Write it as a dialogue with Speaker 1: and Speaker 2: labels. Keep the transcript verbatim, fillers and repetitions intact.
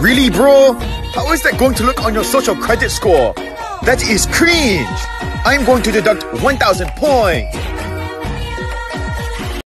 Speaker 1: Really, bro? How is that going to look on your social credit score? That is cringe! I'm going to deduct one thousand points!